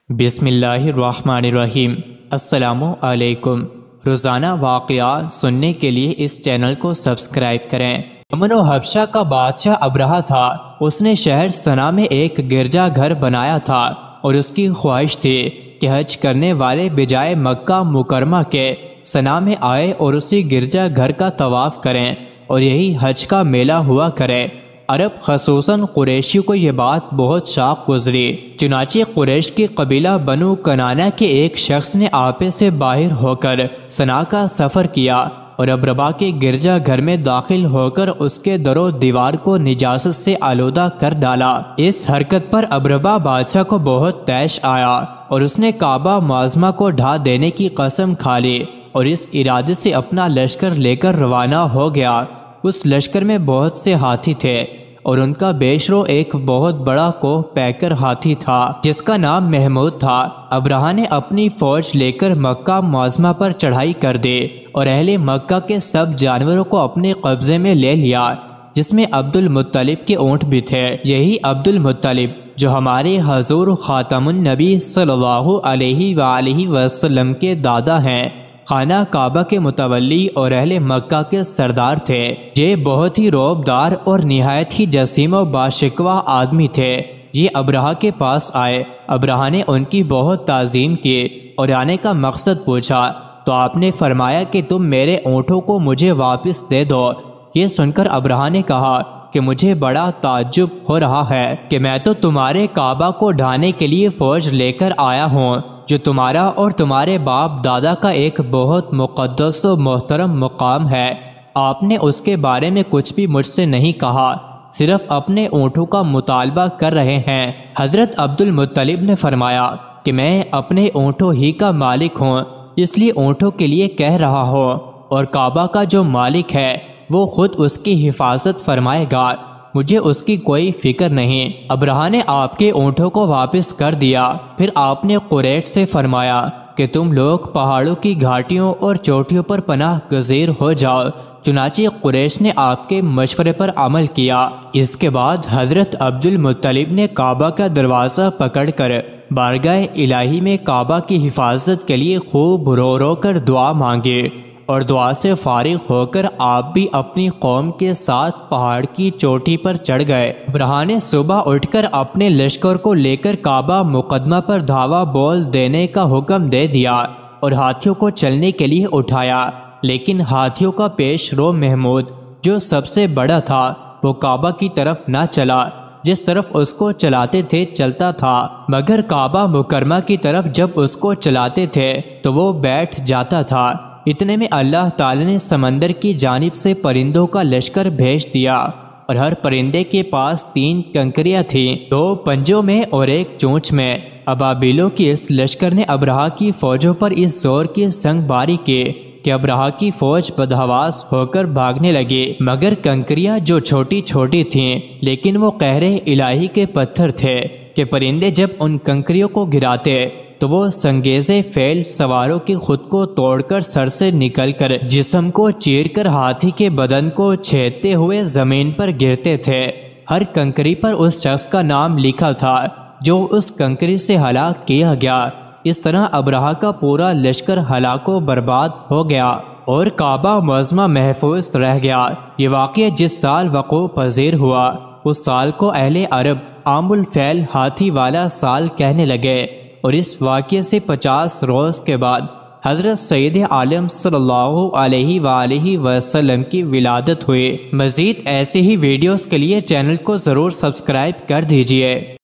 بسم اللہ الرحمن الرحیم۔ السلام علیکم۔ روزانہ واقعات سننے کے لیے اس چینل کو سبسکرائب کریں۔ یمن و حبشہ کا بادشاہ ابرہہ تھا۔ اس نے شہر صنعا میں ایک گرجا گھر بنایا تھا اور اس کی خواہش تھی کہ حج کرنے والے بجائے مکہ مکرمہ کے صنعا میں آئے اور اسی گرجا گھر کا طواف کریں اور یہی حج کا میلہ ہوا کرے۔ عرب خصوصاً قریشی کو یہ بات بہت شاق گزری۔ چنانچہ قریش کی قبیلہ بنو کنانہ کے ایک شخص نے آپے سے باہر ہو کر صنعا کا سفر کیا اور ابربا کے گرجا گھر میں داخل ہو کر اس کے در و دیوار کو نجاست سے آلودہ کر ڈالا۔ اس حرکت پر ابربا بادشاہ کو بہت طیش آیا اور اس نے کعبہ معظمہ کو ڈھا دینے کی قسم کھا لی اور اس ارادے سے اپنا لشکر لے کر روانہ ہو گیا۔ اس لشکر میں بہت سے ہاتھی تھے اور ان کا بیشرو ایک بہت بڑا کوہ پیکر ہاتھی تھا جس کا نام محمود تھا۔ ابرہہ نے اپنی فوج لے کر مکہ معظمہ پر چڑھائی کر دی اور اہل مکہ کے سب جانوروں کو اپنے قبضے میں لے لیا، جس میں عبد المطلب کے اونٹ بھی تھے۔ یہی عبد المطلب جو ہمارے حضور خاتم النبی صلی اللہ علیہ وآلہ وسلم کے دادا ہیں، خانہ کعبہ کے متولی اور اہل مکہ کے سردار تھے۔ یہ بہت ہی رعبدار اور نہایت ہی جسیم و باشکوہ آدمی تھے۔ یہ ابرہہ کے پاس آئے۔ ابرہہ نے ان کی بہت تعظیم کی اور آنے کا مقصد پوچھا تو آپ نے فرمایا کہ تم میرے اونٹوں کو مجھے واپس دے دو۔ یہ سن کر ابرہہ نے کہا کہ مجھے بڑا تعجب ہو رہا ہے کہ میں تو تمہارے کعبہ کو ڈھانے کے لیے فوج لے کر آیا ہوں، جو تمہارا اور تمہارے باپ دادا کا ایک بہت مقدس و محترم مقام ہے۔ آپ نے اس کے بارے میں کچھ بھی مجھ سے نہیں کہا، صرف اپنے اونٹوں کا مطالبہ کر رہے ہیں۔ حضرت عبد المطلب نے فرمایا کہ میں اپنے اونٹوں ہی کا مالک ہوں، اس لیے اونٹوں کے لیے کہہ رہا ہوں، اور کعبہ کا جو مالک ہے وہ خود اس کی حفاظت فرمائے گا، مجھے اس کی کوئی فکر نہیں۔ ابرہہ نے آپ کے اونٹوں کو واپس کر دیا۔ پھر آپ نے قریش سے فرمایا کہ تم لوگ پہاڑوں کی گھاٹیوں اور چوٹیوں پر پناہ گزیر ہو جاؤ۔ چنانچہ قریش نے آپ کے مشورے پر عمل کیا۔ اس کے بعد حضرت عبد المطلب نے کعبہ کا دروازہ پکڑ کر بارگاہ الہی میں کعبہ کی حفاظت کے لیے خوب رو رو کر دعا مانگی، اور دعا سے فارغ ہو کر آپ بھی اپنی قوم کے ساتھ پہاڑ کی چوٹی پر چڑھ گئے۔ ابرہہ نے صبح اٹھ کر اپنے لشکر کو لے کر کعبہ مقدمہ پر دھاوا بول دینے کا حکم دے دیا اور ہاتھیوں کو چلنے کے لیے اٹھایا، لیکن ہاتھیوں کا پیش رو محمود جو سب سے بڑا تھا وہ کعبہ کی طرف نہ چلا، جس طرف اس کو چلاتے تھے چلتا تھا، مگر کعبہ مکرمہ کی طرف جب اس کو چلاتے تھے تو وہ بیٹھ جاتا تھا۔ اتنے میں اللہ تعالی نے سمندر کی جانب سے پرندوں کا لشکر بھیج دیا، اور ہر پرندے کے پاس 3 کنکریاں تھیں، 2 پنجوں میں اور 1 چونچ میں۔ ابابیلوں کی اس لشکر نے ابرہہ کی فوجوں پر اس زور کی سنگ باری کی کہ ابرہہ کی فوج بدحواس ہو کر بھاگنے لگی، مگر کنکریاں جو چھوٹی چھوٹی تھیں لیکن وہ قہر الہی کے پتھر تھے کہ پرندے جب ان کنکریوں کو گراتے تو وہ سنگیزے فیل سواروں کے خود کو توڑ کر سر سے نکل کر جسم کو چیر کر ہاتھی کے بدن کو چھیدتے ہوئے زمین پر گرتے تھے۔ ہر کنکری پر اس شخص کا نام لکھا تھا جو اس کنکری سے ہلاک کیا گیا۔ اس طرح ابرہہ کا پورا لشکر ہلاک و برباد ہو گیا اور کعبہ معظمہ محفوظ رہ گیا۔ یہ واقعہ جس سال وقوع پذیر ہوا اس سال کو اہل عرب عام الفیل ہاتھی والا سال کہنے لگے، اور اس واقعے سے 50 روز کے بعد حضرت سید عالم صلی اللہ علیہ وآلہ وسلم کی ولادت ہوئی۔ مزید ایسے ہی ویڈیوز کے لیے چینل کو ضرور سبسکرائب کر دیجیے۔